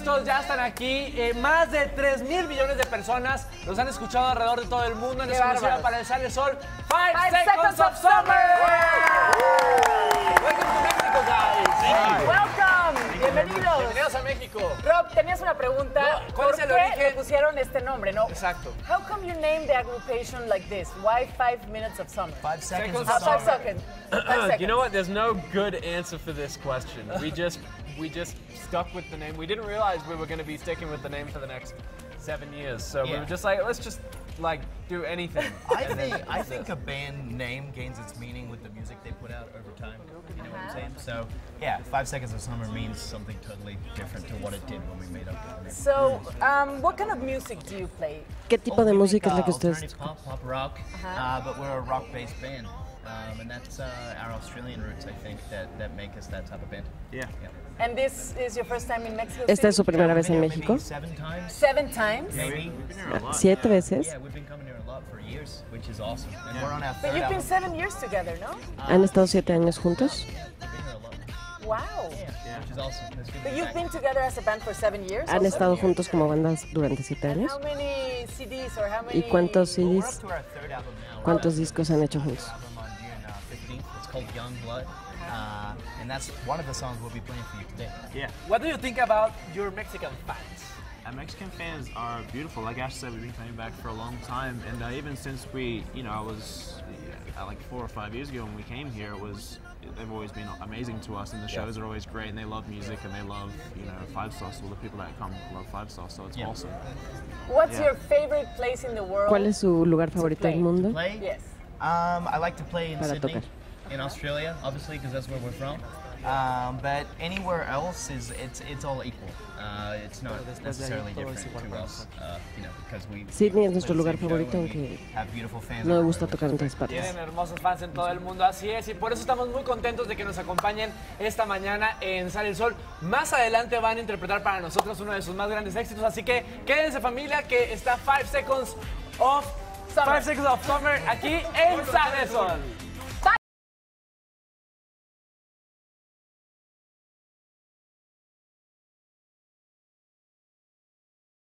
listos, ya están aquí. Más de 3,000 millones de personas los han escuchado alrededor de todo el mundo en exclusiva para el Sale el Sol. 5 Seconds of Summer. Welcome to Mexico, guys. Welcome. Bienvenidos. Bienvenidos a México. Rob, tenías una pregunta. No, ¿cuál ¿Por es el qué origen? le pusieron este nombre, no? Exacto. How come you named the aggravation like this? Why 5 minutes of summer? 5 seconds of 5 summer. seconds. 5 seconds. You know what? There's no good answer for this question. We just stuck with the name. We didn't realize we were going to be sticking with the name for the next 7 years. So we were just like, let's just like do anything. I think a band name gains its meaning with the music they put out over time. You know what I'm saying? So yeah, 5 seconds of summer means something totally different to what it did when we made up the name. So, what kind of music do you play? ¿Qué tipo de música es la que ustedes Alternative pop, pop rock, but we're a rock-based band. And that's our Australian roots, I think, that make us that type of band. Yeah. And this is your first time in Mexico ¿Esta City? es su primera vez en México? Maybe 7 times. 7 times? Maybe. 7 veces. Yeah, we've been coming here a lot for years, which is awesome. And we're on our But third you've been album. 7 years together, no? ¿Han estado 7 años juntos? We've been here a lot. Wow. Yeah, which is awesome. It's good to But be you've back. been together as a band for 7 years? ¿Han also? estado juntos como bandas durante 7 And años? how many CDs or how many? ¿Y cuántos Well, we're CDs, up to our third album now. cuántos discos han hecho juntos? Album on June 15th. It's called Young Blood. And that's one of the songs we'll be playing for you today. Yeah, What do you think about your Mexican fans? Mexican fans are beautiful. Like Ash said, we've been coming back for a long time, and even since we, I was like 4 or 5 years ago when we came here, they've always been amazing to us, and the shows are always great, and they love music, and they love, 5 Star. So the people that come love 5 Star, so it's awesome. What's Yeah. your favorite place in the world? ¿Cuál es su lugar favorito del mundo? Play? Yes. I like to play in Para Sydney, tocar. in Australia, obviously, because that's where we're from. But anywhere else it's all equal. It's not necessarily different to us, because we. Sydney es nuestro play the lugar same show favorito, and we aunque have beautiful fans no me everywhere, gusta which tocar is en great. todas partes. Tienen hermosos fans en todo el mundo, así es, y por eso estamos muy contentos de que nos acompañen esta mañana en Sale el Sol. Más adelante van a interpretar para nosotros uno de sus más grandes éxitos, así que quédense familia, que está 5 Seconds of Summer aquí en Sale el Sol.